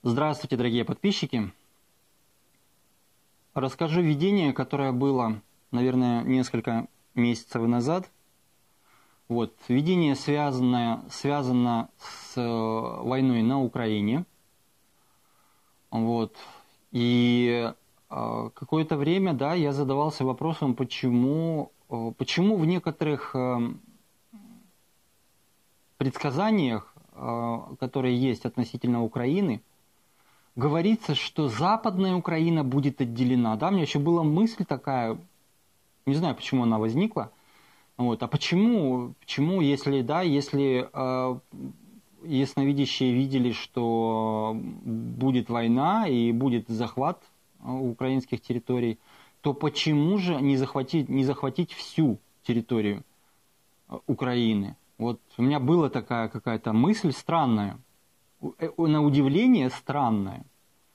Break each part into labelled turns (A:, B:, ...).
A: Здравствуйте, дорогие подписчики. Расскажу видение, которое было, наверное, несколько месяцев назад. Видение связано с войной на Украине. И какое-то время, я задавался вопросом, почему в некоторых предсказаниях, которые есть относительно Украины, говорится, что Западная Украина будет отделена. У меня еще была мысль такая, не знаю, почему она возникла. А почему, если ясновидящие видели, что будет война и будет захват украинских территорий, то почему же не захватить всю территорию Украины? У меня была такая какая-то мысль странная. На удивление странное.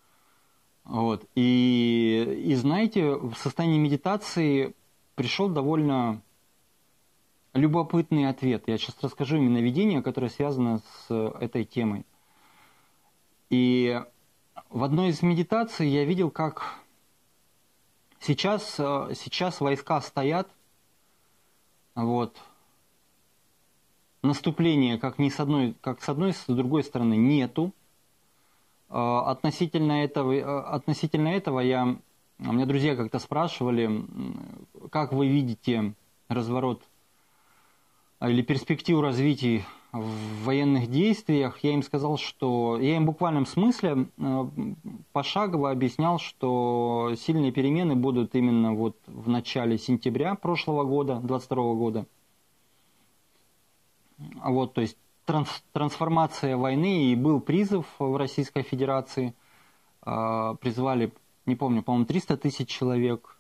A: И знаете, в состоянии медитации пришел довольно любопытный ответ. Я сейчас расскажу именно видение, которое связано с этой темой. И в одной из медитаций я видел, как сейчас войска стоят, наступления как с одной, с другой стороны нету. Относительно этого у меня друзья как-то спрашивали, как вы видите разворот или перспективу развития в военных действиях. Я им сказал, что я им в буквальном смысле пошагово объяснял, что сильные перемены будут именно в начале сентября прошлого года, 2022 года. То есть трансформация войны, и был призыв в Российской Федерации. Призвали, не помню, по-моему, 300 тысяч человек.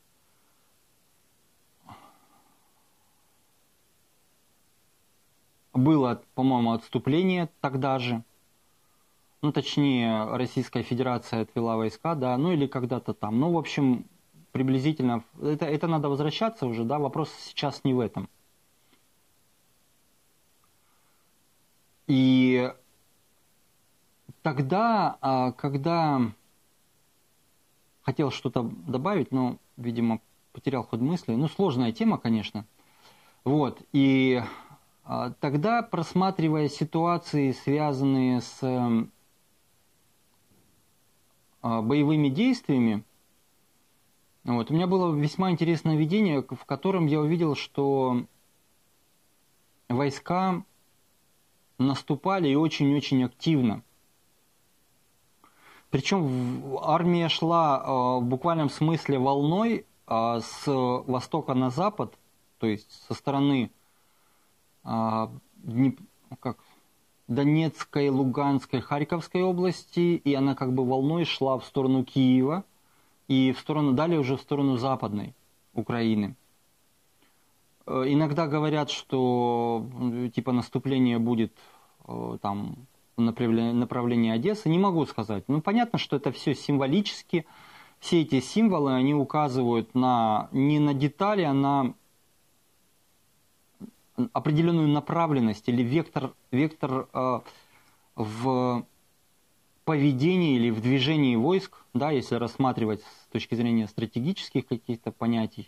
A: Было, по-моему, отступление тогда же. Точнее, Российская Федерация отвела войска, или когда-то там. В общем, приблизительно. Это надо возвращаться уже, вопрос сейчас не в этом. И тогда, когда хотел что-то добавить, но, видимо, потерял ход мысли. Сложная тема, конечно. И тогда, просматривая ситуации, связанные с боевыми действиями, у меня было весьма интересное видение, в котором я увидел, что войска наступали и очень-очень активно. Причем армия шла в буквальном смысле волной с востока на запад, то есть со стороны Донецкой, Луганской, Харьковской области, и она волной шла в сторону Киева и далее уже в сторону Западной Украины. Иногда говорят, что наступление будет там в направлении Одессы. Не могу сказать. Понятно, что это все символически. Все эти символы, они указывают не на детали, а на определенную направленность или вектор в поведении или в движении войск, если рассматривать с точки зрения стратегических каких-то понятий.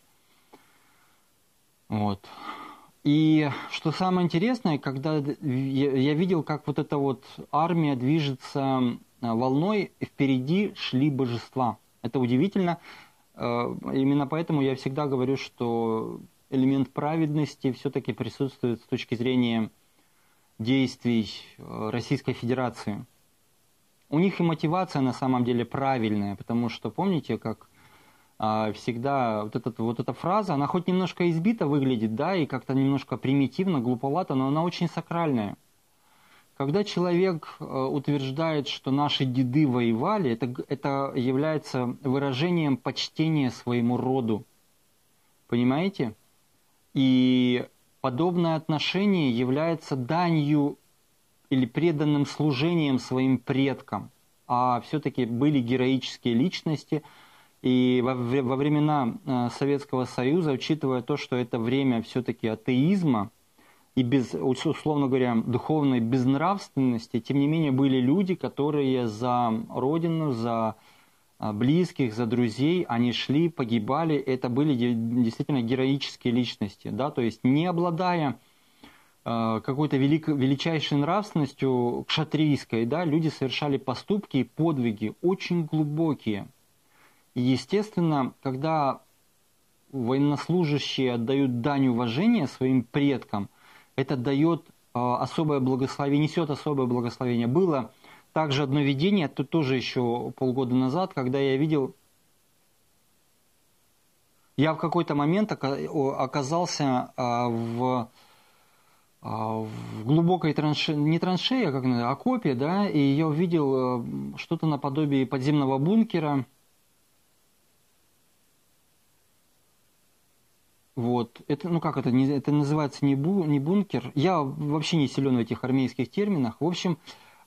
A: И что самое интересное, когда я видел, как эта армия движется волной, впереди шли божества. Это удивительно. Именно поэтому я всегда говорю, что элемент праведности все-таки присутствует с точки зрения действий Российской Федерации. У них и мотивация на самом деле правильная, потому что помните, как всегда эта фраза, она хоть немножко избита выглядит, и как-то немножко примитивно, глуповато, но она очень сакральная. Когда человек утверждает, что наши деды воевали, это является выражением почтения своему роду. Понимаете? И подобное отношение является данью или преданным служением своим предкам. А все-таки были героические личности. И во времена Советского Союза, учитывая то, что это время все-таки атеизма, и без, условно говоря, духовной безнравственности, тем не менее были люди, которые за Родину, за близких, за друзей, они шли, погибали, это были действительно героические личности, да, то есть не обладая какой-то величайшей нравственностью кшатрийской, да, люди совершали поступки и подвиги очень глубокие. И, естественно, когда военнослужащие отдают дань уважения своим предкам, это дает особое благословение, несет особое благословение. Было также одно видение, тут тоже еще полгода назад, когда я видел, я в какой-то момент оказался в глубокой траншее, не траншее, а как окопе, да, и я увидел что-то наподобие подземного бункера. Вот. Это, ну как это, это называется не бункер. Я вообще не силен в этих армейских терминах. В общем,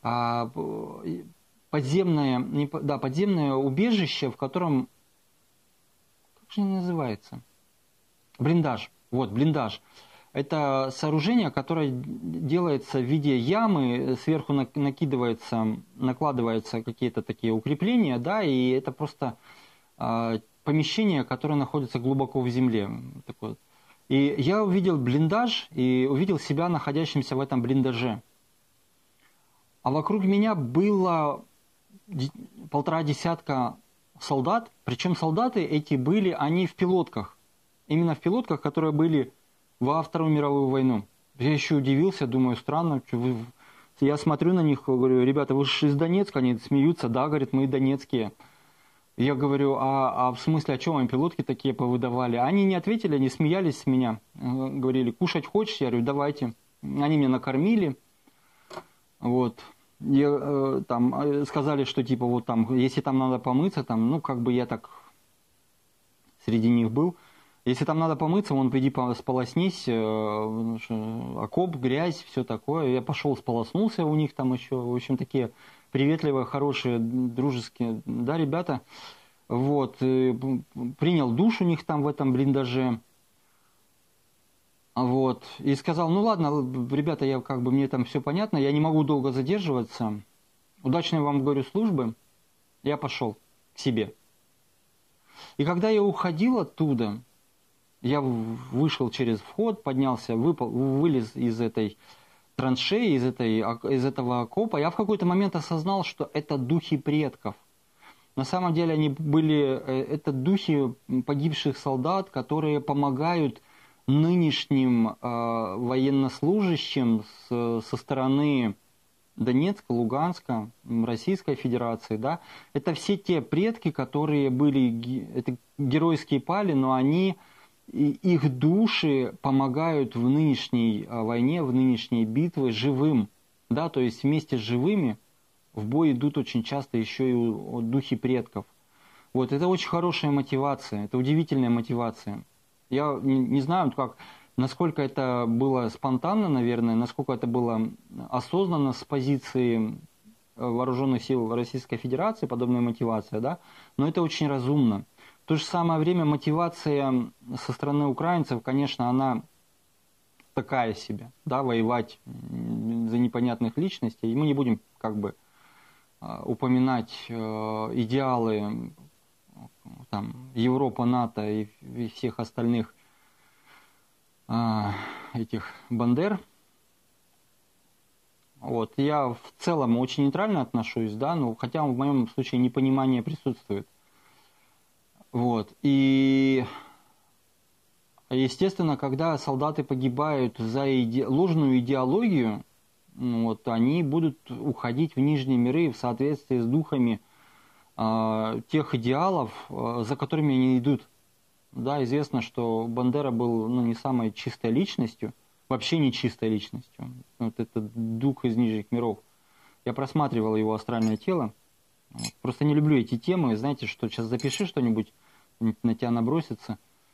A: подземное убежище, в котором, как же оно называется? Блиндаж. Вот, блиндаж. Это сооружение, которое делается в виде ямы, сверху накладываются какие-то такие укрепления, да, и это просто помещение, которое находится глубоко в земле. Такое. И я увидел блиндаж и увидел себя находящимся в этом блиндаже. А вокруг меня было 1,5 десятка солдат, причем солдаты эти были, они в пилотках. Именно в пилотках, которые были во Вторую мировую войну. Я еще удивился, думаю, странно. Я смотрю на них, говорю, ребята, вы же из Донецка, они смеются, да, говорят, мы донецкие. Я говорю, в смысле, о чем вам пилотки такие повыдавали? Они не ответили, они смеялись с меня. Говорили, кушать хочешь? Я говорю, давайте. Они меня накормили. Вот. Там сказали, что типа вот там, если там надо помыться, там, ну как бы я так среди них был. Если там надо помыться, вон пойди сполоснись, окоп, грязь, все такое. Я пошел, сполоснулся у них там еще, в общем, такие приветливые, хорошие, дружеские, да, ребята. Вот, принял душ у них там в этом блиндаже. Вот, и сказал, ну ладно, ребята, я как бы, мне там все понятно, я не могу долго задерживаться. Удачной вам, говорю, службы. Я пошел к себе. И когда я уходил оттуда, я вышел через вход, поднялся, вылез из этой траншеи, из этого окопа. Я в какой-то момент осознал, что это духи предков. На самом деле это духи погибших солдат, которые помогают нынешним военнослужащим со стороны Донецка, Луганска, Российской Федерации. Да? Это все те предки, которые были геройские пали, но их души помогают в нынешней войне, в нынешней битве живым. Да? То есть вместе с живыми в бой идут очень часто еще и духи предков. Вот, это очень хорошая мотивация, это удивительная мотивация. Я не знаю, насколько это было спонтанно, наверное, насколько это было осознанно с позиции вооруженных сил Российской Федерации, подобная мотивация, да? Но это очень разумно. В то же самое время мотивация со стороны украинцев, конечно, она такая себе, да, воевать за непонятных личностей. И мы не будем как бы упоминать идеалы там, Европа, НАТО и всех остальных этих бандер. Вот. Я в целом очень нейтрально отношусь, да, но хотя в моем случае непонимание присутствует. Вот. И естественно, когда солдаты погибают за ложную идеологию, вот, они будут уходить в нижние миры в соответствии с духами тех идеалов, за которыми они идут. Да, известно, что Бандера был не самой чистой личностью, вообще не чистой личностью. Вот это дух из нижних миров. Я просматривал его астральное тело. Просто не люблю эти темы. Знаете, что сейчас запиши что-нибудь, на тебя набросится.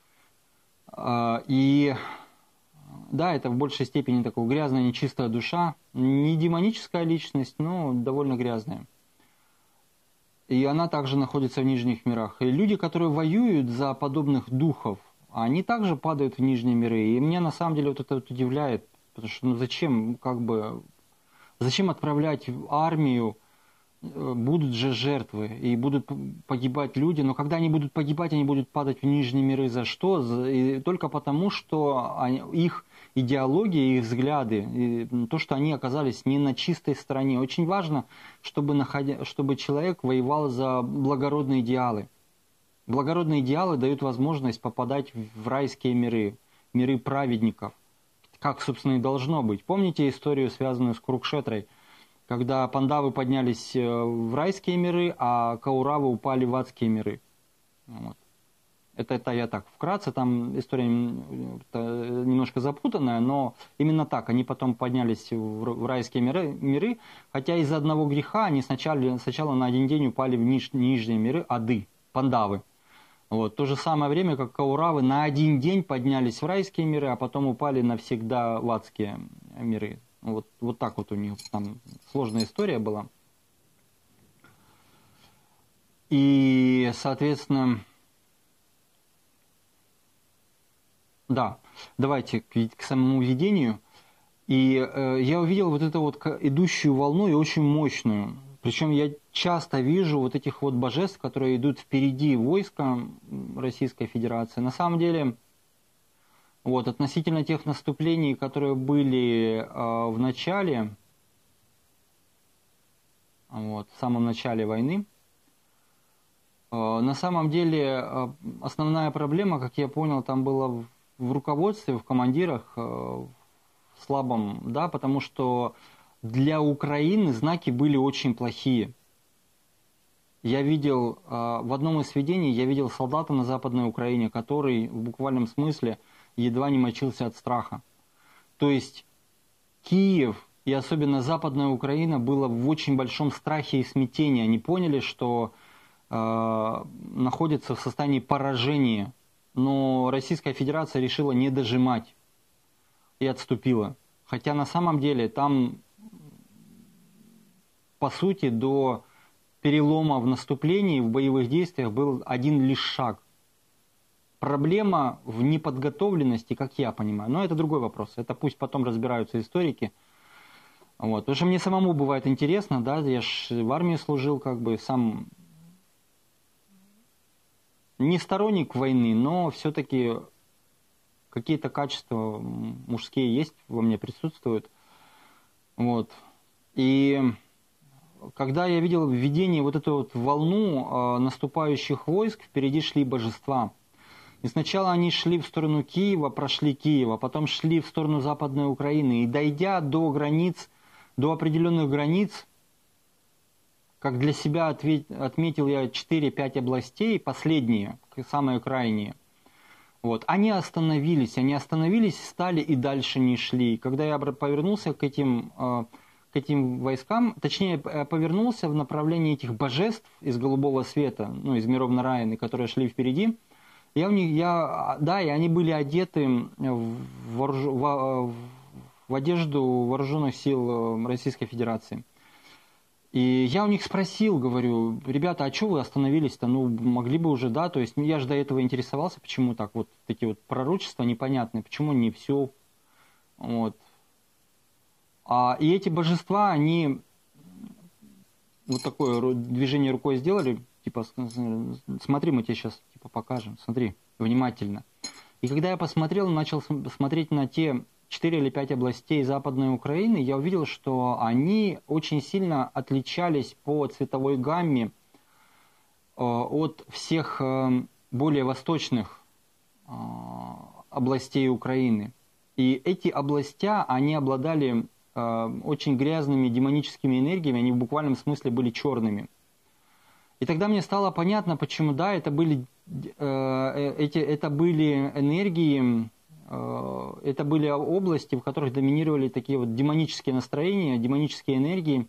A: И да, это в большей степени такая грязная, нечистая душа. Не демоническая личность, но довольно грязная. И она также находится в нижних мирах. И люди, которые воюют за подобных духов, они также падают в нижние миры. И меня на самом деле вот это вот удивляет. Потому что зачем, зачем отправлять в армию, будут же жертвы, и будут погибать люди, но когда они будут погибать, они будут падать в нижние миры. За что? И только потому, что их идеология, их взгляды, и то, что они оказались не на чистой стороне. Очень важно, чтобы человек воевал за благородные идеалы. Благородные идеалы дают возможность попадать в райские миры, миры праведников, как, собственно, и должно быть. Помните историю, связанную с Курукшетрой, когда пандавы поднялись в райские миры, а кауравы упали в адские миры? Вот. Это я так вкратце, там история немножко запутанная, но именно так. Они потом поднялись в райские миры, хотя из-за одного греха они сначала на один день упали в нижние миры, ады, пандавы. Вот. В то же самое время, как кауравы на один день поднялись в райские миры, а потом упали навсегда в адские миры. Вот так вот у них там сложная история была. И, соответственно, да, давайте к самому видению. И я увидел вот эту вот идущую волну, и очень мощную. Причем я часто вижу вот этих вот божеств, которые идут впереди войска Российской Федерации. На самом деле, вот, относительно тех наступлений, которые были в начале, вот, в самом начале войны, на самом деле основная проблема, как я понял, там была в руководстве, в командирах, слабом, да, потому что для Украины знаки были очень плохие. Я видел, в одном из видений, я видел солдата на Западной Украине, который в буквальном смысле едва не мочился от страха. То есть Киев и особенно Западная Украина было в очень большом страхе и смятении. Они поняли, что находятся в состоянии поражения, но Российская Федерация решила не дожимать и отступила. Хотя на самом деле там, по сути, до перелома в наступлении, в боевых действиях был один лишь шаг. Проблема в неподготовленности, как я понимаю. Но это другой вопрос. Это пусть потом разбираются историки. Вот. Потому что мне самому бывает интересно, да, я ж в армии служил, сам не сторонник войны, но все-таки какие-то качества мужские есть, во мне присутствуют. Вот. И когда я видел в видении вот эту вот волну наступающих войск, впереди шли божества. И сначала они шли в сторону Киева, прошли Киева, потом шли в сторону Западной Украины. И дойдя до границ, до определенных границ, как для себя отметил я 4-5 областей, последние, самые крайние, вот, они остановились, встали и дальше не шли. Когда я повернулся к этим войскам, точнее, повернулся в направлении этих божеств из голубого света, из миров Нараяны, которые шли впереди, и они были одеты в одежду вооруженных сил Российской Федерации. И я у них спросил, говорю, ребята, а что вы остановились-то? Могли бы уже, да, то есть я же до этого интересовался, почему так вот такие вот пророчества непонятные, почему не все. Вот. И эти божества, они вот такое движение рукой сделали, типа, смотри, мы тебе сейчас покажем, смотри, внимательно. И когда я посмотрел, начал смотреть на те 4 или 5 областей Западной Украины, я увидел, что они очень сильно отличались по цветовой гамме от всех более восточных областей Украины. И эти области, они обладали очень грязными демоническими энергиями, они в буквальном смысле были черными. И тогда мне стало понятно, почему, да, это были энергии, это были области, в которых доминировали такие вот демонические настроения, демонические энергии.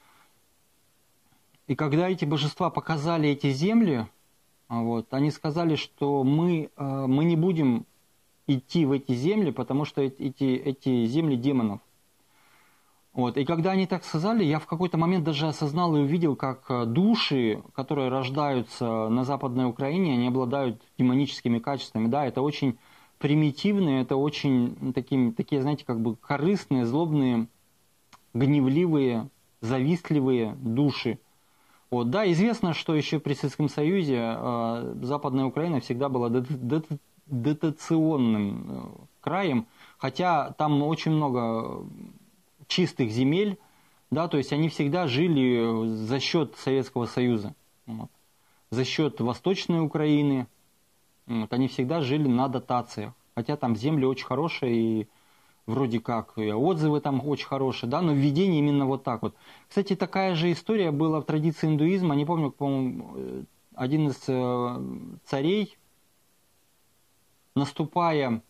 A: И когда эти божества показали эти земли, они сказали, что мы не будем идти в эти земли, потому что эти земли демонов. И когда они так сказали, я в какой-то момент даже осознал и увидел, как души, которые рождаются на Западной Украине, они обладают демоническими качествами. Да, это очень примитивные, это очень такие, знаете, как бы корыстные, злобные, гневливые, завистливые души. Вот, да, известно, что еще при Советском Союзе Западная Украина всегда была дотационным краем, хотя там очень много чистых земель, да, то есть они всегда жили за счет Советского Союза, вот, за счет Восточной Украины, вот, они всегда жили на дотациях, хотя там земли очень хорошие и вроде как и отзывы там очень хорошие, да, но введение именно вот так вот. Кстати, такая же история была в традиции индуизма, не помню, по-моему, один из царей, наступая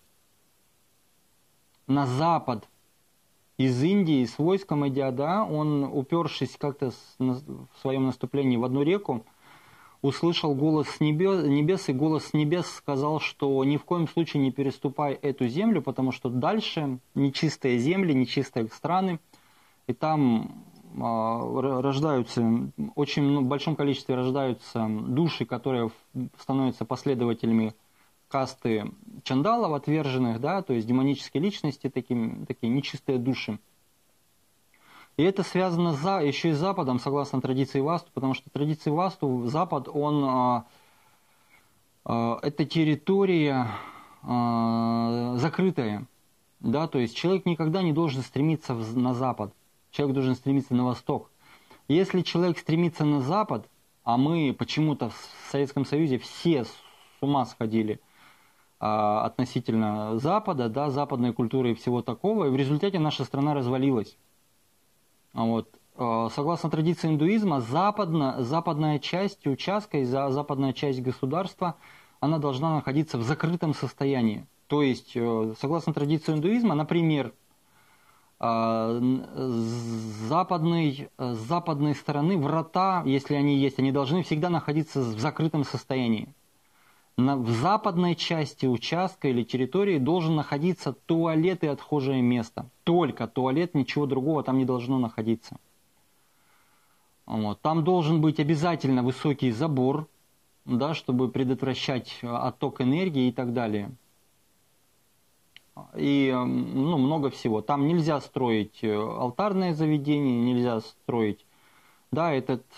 A: на запад из Индии, с войском идя, да, он, упершись как-то в своем наступлении в одну реку, услышал голос с небес, и голос с небес сказал, что ни в коем случае не переступай эту землю, потому что дальше нечистые земли, нечистые страны, и там рождаются, очень в большом количестве рождаются души, которые становятся последователями касты чандалов, отверженных, да, то есть демонические личности, такие нечистые души. И это связано еще и с Западом, согласно традиции Васту, потому что традиции Васту, Запад, это территория закрытая, да, то есть человек никогда не должен стремиться на Запад, человек должен стремиться на Восток. Если человек стремится на Запад, а мы почему-то в Советском Союзе все с ума сходили относительно Запада, да, западной культуры и всего такого, и в результате наша страна развалилась. Вот. Согласно традиции индуизма, западная часть участка и западная часть государства, она должна находиться в закрытом состоянии. То есть, согласно традиции индуизма, например, с западной стороны врата, если они есть, они должны всегда находиться в закрытом состоянии. В западной части участка или территории должен находиться туалет и отхожее место. Только туалет, ничего другого там не должно находиться. Вот. Там должен быть обязательно высокий забор, да, чтобы предотвращать отток энергии и так далее. И много всего. Там нельзя строить алтарное заведение, нельзя строить, да,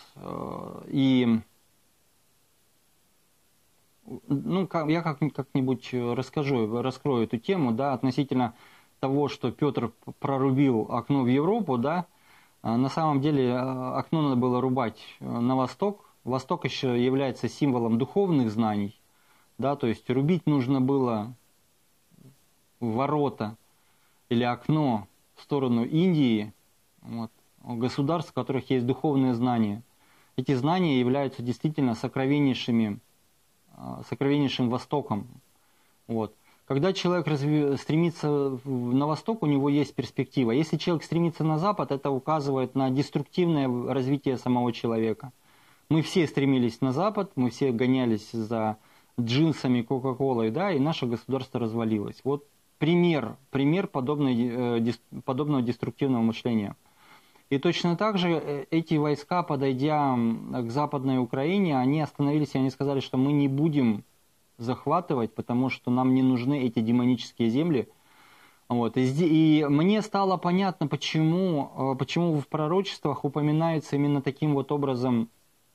A: я как-нибудь раскрою эту тему, да, относительно того, что Петр прорубил окно в Европу, да, на самом деле окно надо было рубать на восток. Восток еще является символом духовных знаний, да, то есть рубить нужно было ворота или окно в сторону Индии, вот, государств, в которых есть духовные знания. Эти знания являются действительно сокровеннейшим Востоком. Вот. Когда человек стремится на Восток, у него есть перспектива. Если человек стремится на Запад, это указывает на деструктивное развитие самого человека. Мы все стремились на Запад, мы все гонялись за джинсами, Кока-Колой, да, и наше государство развалилось. Вот пример подобного деструктивного мышления. И точно так же эти войска, подойдя к Западной Украине, они остановились и они сказали, что мы не будем захватывать, потому что нам не нужны эти демонические земли. Вот. И мне стало понятно, почему в пророчествах упоминается именно таким вот образом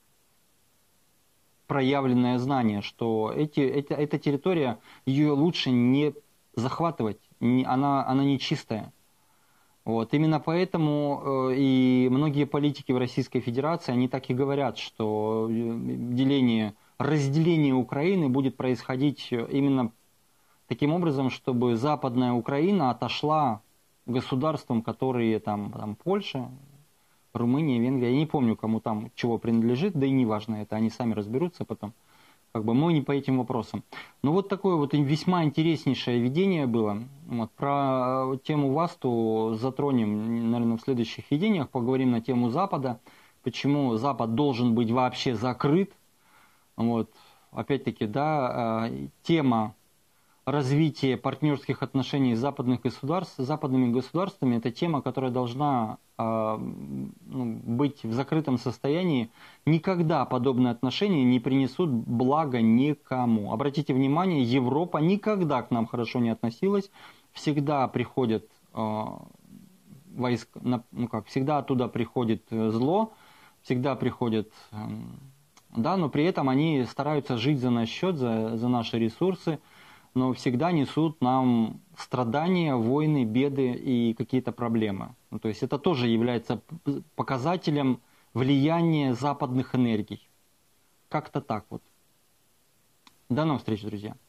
A: проявленное знание, что эта территория, ее лучше не захватывать, она не чистая. Вот. Именно поэтому и многие политики в Российской Федерации, они так и говорят, что разделение Украины будет происходить именно таким образом, чтобы Западная Украина отошла государствам, которые там Польша, Румыния, Венгрия, я не помню, кому там чего принадлежит, да и не важно это, они сами разберутся потом. Мы не по этим вопросам. Но вот такое вот весьма интереснейшее видение было. Вот, про тему Васту затронем, наверное, в следующих видениях. Поговорим на тему Запада. Почему Запад должен быть вообще закрыт. Вот. Опять-таки, да, тема развитие партнерских отношений с западными государствами, это тема, которая должна быть в закрытом состоянии. Никогда подобные отношения не принесут блага никому. Обратите внимание, Европа никогда к нам хорошо не относилась. Всегда приходят войска, всегда оттуда приходит зло, всегда приходят, но при этом они стараются жить за наш счет, за наши ресурсы, но всегда несут нам страдания, войны, беды и какие-то проблемы. То есть это тоже является показателем влияния западных энергий. Как-то так вот. До новых встреч, друзья.